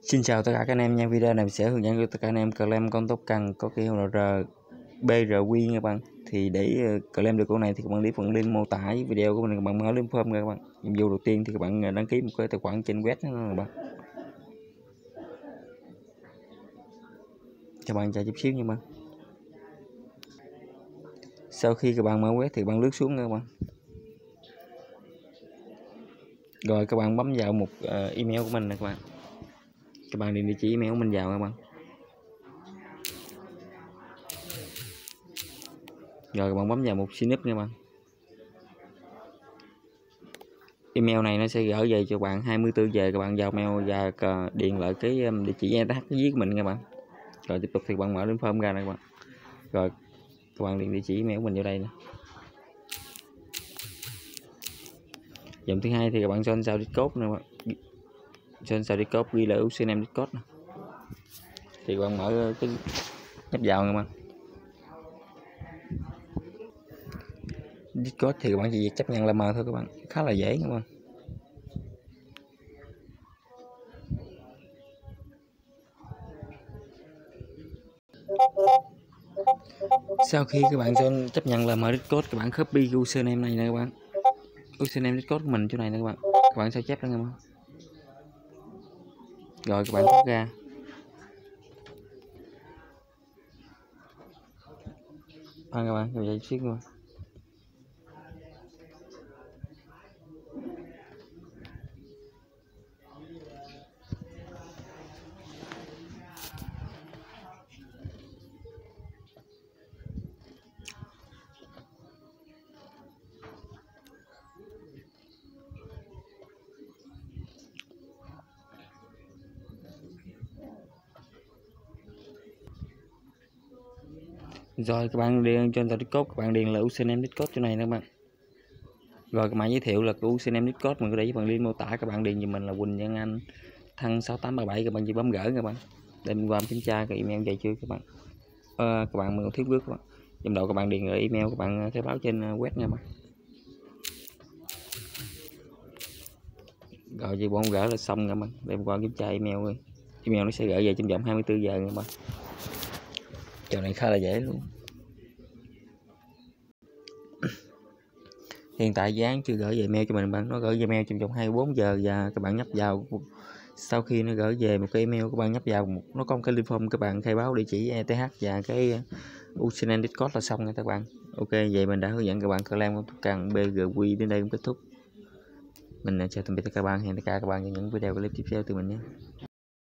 Xin chào tất cả các anh em nha. Video này sẽ hướng dẫn cho tất cả anh em claim con tốc cần có ký hiệu là BRQ nha các bạn. Thì để claim được con này thì các bạn đi phần link mô tả video của mình, các bạn mở link form các bạn. Nhiệm vụ đầu tiên thì các bạn đăng ký một cái tài khoản trên web đó các bạn. Cho bạn chờ chút xíu nha bạn. Sau khi các bạn mở web thì các bạn lướt xuống các bạn. Rồi các bạn bấm vào một email của mình nè các bạn. Các bạn điền địa chỉ email của mình vào các bạn. Rồi các bạn bấm vào một sign up nha bạn. Email này nó sẽ gửi về cho bạn 24 giờ, các bạn vào mail và điền lại cái địa chỉ ETH viết của mình nha bạn. Rồi tiếp tục thì bạn mở link form ra này các bạn. Rồi các bạn điền địa chỉ email của mình vào đây nè. Dòng thứ hai thì các bạn join vào Discord nè các bạn. Join vào Discord ghi là username Discord nè. Thì các bạn mở cái nhấp vào nha các bạn. Discord thì các bạn chỉ việc chấp nhận là mời thôi các bạn, khá là dễ các bạn. Sau khi các bạn join chấp nhận là mời Discord, các bạn copy username này nè các bạn. Username Discord của mình chỗ này nè các bạn. Các bạn sao chép đó nha các bạn. Rồi các bạn thoát ra. Các bạn rồi xíu luôn. Rồi các bạn điền cho Discord, các bạn điền là username Discord chỗ này nè các bạn. Rồi các bạn giới thiệu là cái username Discord mình có để cho bạn link mô tả, các bạn điền cho mình là Quỳnh Nhân Anh Thăng 6837, các bạn chỉ bấm gửi các bạn. Để mình qua kiểm tra cái email về chưa các bạn. Các bạn mình thiếu bước các bạn. Trong đầu các bạn điền email các bạn khai báo trên web nha bạn. Rồi chỉ bấm gửi là xong các bạn. Để mình qua kiểm tra email rồi. Email nó sẽ gửi về trong vòng 24 giờ các bạn. Trò này khá là dễ luôn. Hiện tại dán chưa gửi về mail cho mình bạn, nó gửi về mail trong vòng 24 giờ và các bạn nhấp vào. Sau khi nó gửi về một cái email, các bạn nhấp vào nó có một cái link form, các bạn khai báo địa chỉ ETH và cái username Discord là xong nha các bạn. Ok, vậy mình đã hướng dẫn các bạn claim con cần BRQ đến đây cũng kết thúc. Mình chào tạm biệt các bạn, hẹn gặp lại các bạn trong những video clip tiếp theo từ mình nhé.